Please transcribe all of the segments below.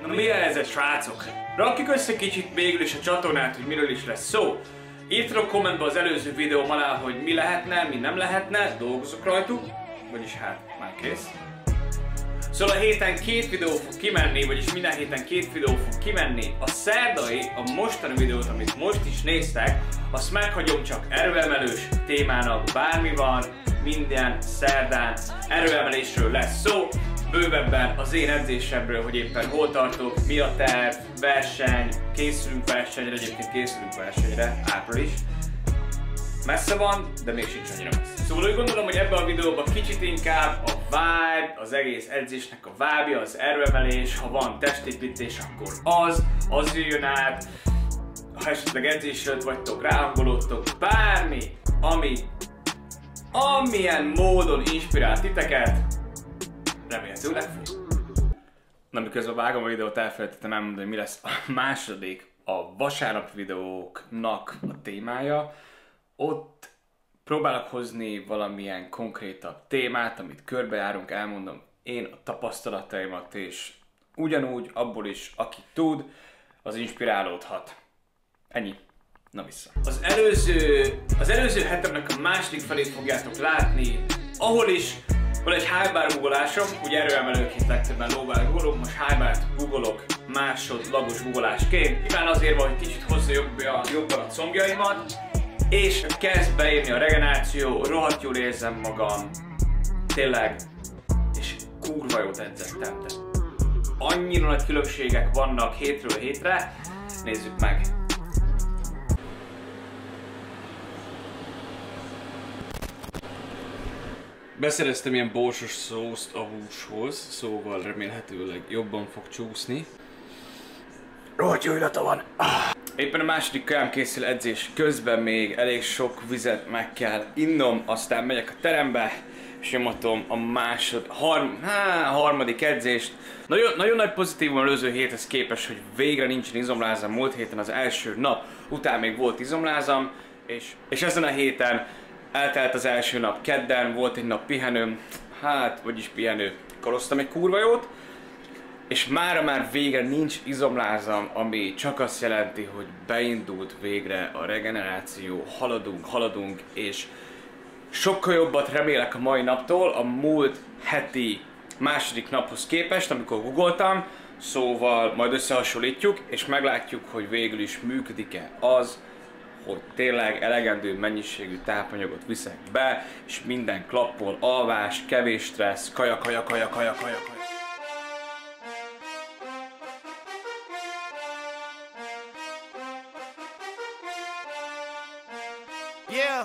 Na mi a helyzet, srácok? Rakjuk össze kicsit végül is a csatornát, hogy miről is lesz szó. Írtatok kommentbe az előző videóm alá, hogy mi lehetne, mi nem lehetne, dolgozok rajtuk. Vagyis hát, már kész. Szóval a héten 2 videó fog kimenni, vagyis minden héten 2 videó fog kimenni. A szerdai, a mostani videót, amit most is néztek, azt meghagyom csak erőemelős témának, bármi van, minden szerdán erőemelésről lesz szó. Bővebben az én edzésemről, hogy éppen hol tartok, mi a terv, verseny, készülünk versenyre, egyébként készülünk versenyre, április. Messze van, de még sincs annyira messze. Szóval úgy gondolom, hogy ebben a videóban kicsit inkább a vibe, az egész edzésnek a vibe-ja, az erőemelés, ha van testépítés, akkor az jöjjön át. Ha esetleg edzésre vagytok, ráhangolódtok, bármi, ami amilyen módon inspirál titeket, remélhetőleg fog. Na, miközben vágom a videót, elfelejtettem elmondani, hogy mi lesz a második, a vasárnap videóknak a témája. Ott próbálok hozni valamilyen konkrétabb témát, amit körbejárunk, elmondom én a tapasztalataimat, és ugyanúgy abból is, aki tud, az inspirálódhat. Ennyi. Na vissza. Az előző hetemnek a második felét fogjátok látni, ahol is van egy high-bar guggolásom, ugye erőemelőként legtöbben low-bar guggolok, most high-bart guggolok másodlagos guggolásként. Nyilván azért van, hogy kicsit hozza jobban a combjaimat, és kezd beérni a regeneráció, rohadt jól érzem magam, tényleg, és kurva jót edzettem. Annyira nagy különbségek vannak hétről hétre, nézzük meg! Beszereztem ilyen borsos szószt a húshoz, szóval remélhetőleg jobban fog csúszni. Rohadt jó illata van! Éppen a második kajám készül edzés közben, még elég sok vizet meg kell innom, aztán megyek a terembe, és nyomatom a harmadik edzést. Nagyon nagy pozitívum az előző héthez képest, hogy végre nincsen izomlázam. Múlt héten az első nap után még volt izomlázam, és ezen a héten eltelt az első nap, kedden volt egy nap pihenőm, vagyis pihenő, karoztam egy kurva jót, és mára már végre nincs izomlázam, ami csak azt jelenti, hogy beindult végre a regeneráció, haladunk, és sokkal jobbat remélek a mai naptól, a múlt heti második naphoz képest, amikor googoltam, szóval majd összehasonlítjuk, és meglátjuk, hogy végül is működik-e az, hogy tényleg elegendő mennyiségű tápanyagot viszek be, és minden klappol, alvás, kevés stressz, kaja. Yeah.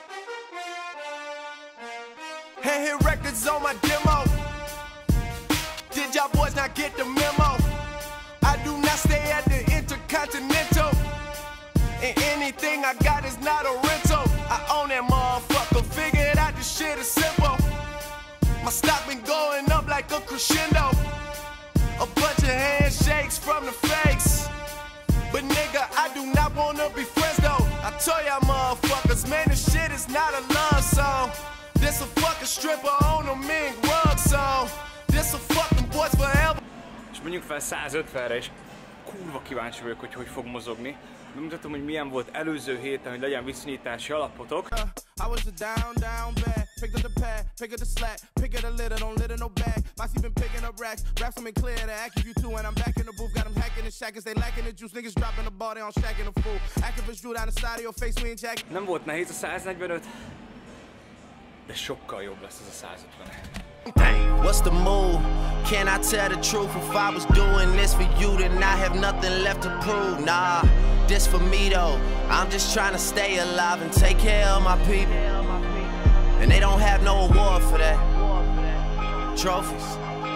Hey, hit records on my demo. Did y'all boys not get the memo? I do not stay at the Intercontinental. And anything I got is not a rental. I own that motherfucker. Figured out this shit is simple. My stock been going up like a crescendo. A bunch of handshakes from the fakes. But nigga, I do not wanna be friends though. I tell y'all motherfuckers, man, this shit is not a love song. This a fucking stripper on a mink rug song. This a fucking boys forever. És mondjuk fel 150-re, és kurva kíváncsi vagyok, hogy fog mozogni. Bemutatom, hogy milyen volt előző héten, hogy legyen viszonyítási alapotok. I was a down bad. Picked up the pad, pick up the slack, pick up the litter, don't litter no bag. Moxie been picking up racks, raps coming clear to act you two, and I'm back in the booth, got them hacking the shackers, they lacking the juice, niggas dropping the ball, they on shacking the fool. Activists drew down the side of your face, we ain't jack. Nem volt nehéz a 145, de sokkal jobb lesz ez a 150. What's the move? Can I tell the truth? If I was doing this for you, then I have nothing left to prove. Nah, this for me though. I'm just trying to stay alive and take care of my people. And they don't have no award for that. Trophies.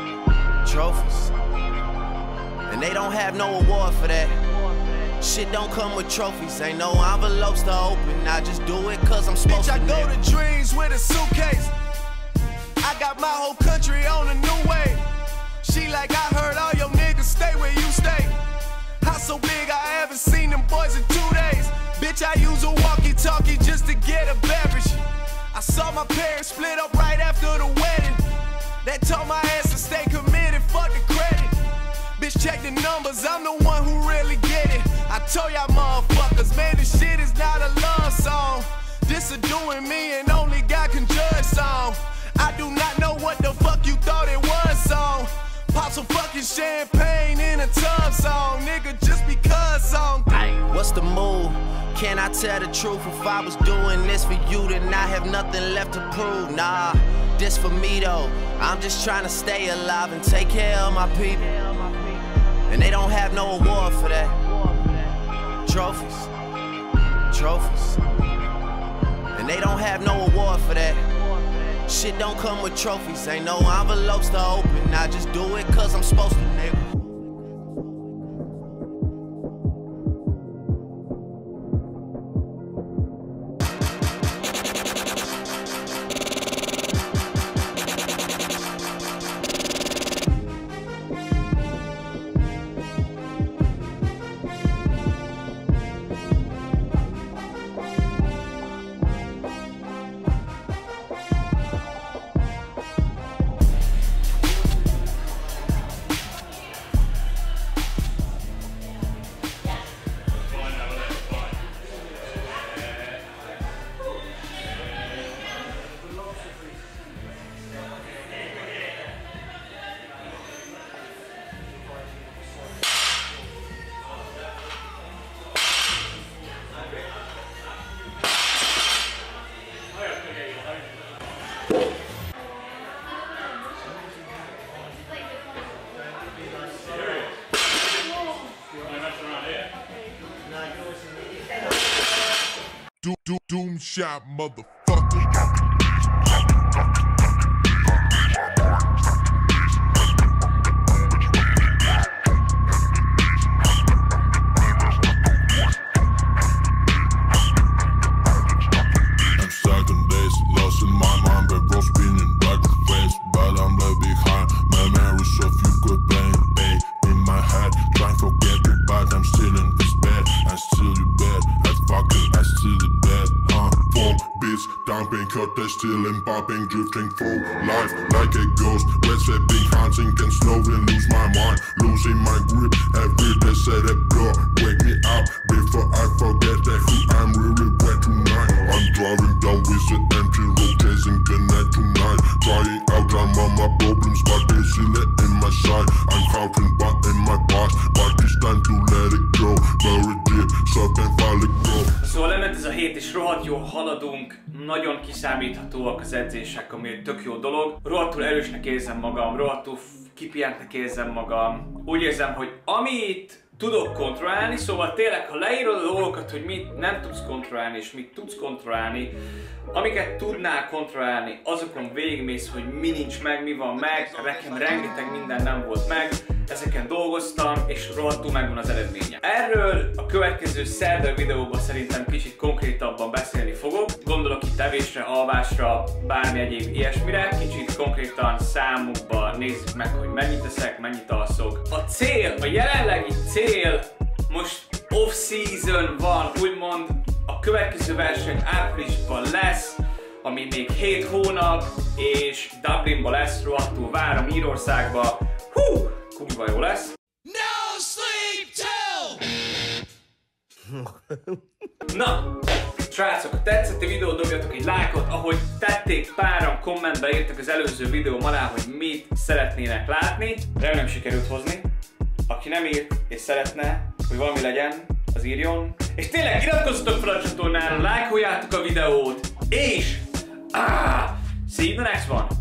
And they don't have no award for that. Shit don't come with trophies, ain't no envelopes to open. I just do it cause I'm supposed to. Bitch, I go to dreams with a suitcase. I got my whole country on a new way. She like, I heard all your niggas stay where you stay. House so big, I haven't seen them boys in 2 days. Bitch, I use a walkie-talkie just to get a beverage. I saw my parents split up right after the wedding. They told my ass to stay committed, fuck the credit. Bitch, check the cause I'm the one who really get it. I told y'all motherfuckers, man, this shit is not a love song. This a doing me and only God can judge song. I do not know what the fuck you thought it was song. Pop some fucking champagne in a tub song, nigga, just because song. What's the move? Can I tell the truth? If I was doing this for you, then I have nothing left to prove. Nah, this for me though. I'm just trying to stay alive and take care of my people. And they don't have no award for that. Trophies, trophies. And they don't have no award for that. Shit don't come with trophies, ain't no envelopes to open. I just do it cause I'm supposed to, nigga. Doom shot, motherfucker. They stealing, popping, drifting through life like a ghost. Red sweating, hunting, can slowly lose my mind, losing my grip. Every day say that blow, wake me up before I forget that who I'm really wet tonight. I'm driving down with an empty road, chasing the night tonight. Trying out all my problems, but they still in my side. I'm counting back in my past, but it's time to let it go. Very deep, so can finally go. Szóval lement ez a hét és rohadt jól haladunk. Nagyon kiszámíthatóak az edzések, ami egy tök jó dolog. Rohadtul erősnek érzem magam, rohadtul kipihentnek érzem magam. Úgy érzem, hogy amit tudok kontrollálni, szóval tényleg, ha leírod a dolgokat, hogy mit nem tudsz kontrollálni és mit tudsz kontrollálni, amiket tudnál kontrollálni, azokon végigmész, hogy mi nincs meg, mi van meg, nekem rengeteg minden nem volt meg, ezeken dolgoztam, és rohadtul megvan az eredménye. Erről a következő szerda videóban szerintem kicsit konkrétabban beszélni fogok. Gondolok itt evésre, alvásra, bármi egyéb ilyesmire. Kicsit konkrétan számokba nézzük meg, hogy mennyit eszek, mennyit alszok. A cél, a jelenlegi cél, most off-season van, úgymond. A következő verseny áprilisban lesz, ami még 7 hónap, és Dublinban lesz, rohadtul várom, Írországba. Hú! Kurva jó lesz. No sleep till! Na, srácok, ha tetszett a videó, dobjatok egy lájkot, ahogy tették páran, kommentbe írtak az előző videóm alá, hogy mit szeretnének látni. Remélem sikerült hozni. Aki nem írt és szeretne, hogy valami legyen, az írjon. És tényleg iratkozzatok fel a csatornára, lájkoljátok a videót, és see you in the next one.